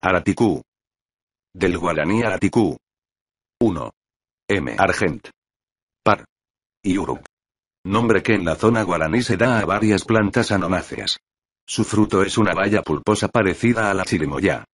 Araticú. Del guaraní Araticú. 1. M. Argent. Par. Y Uruk. Nombre que en la zona guaraní se da a varias plantas anonáceas. Su fruto es una baya pulposa parecida a la chirimoya.